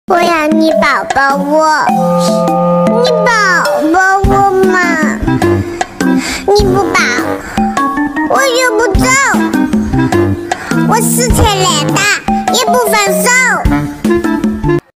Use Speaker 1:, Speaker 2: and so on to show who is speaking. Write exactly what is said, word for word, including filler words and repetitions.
Speaker 1: 我要你抱抱我，你抱抱我嘛！你不抱，我又不走，我死缠烂打也不放手。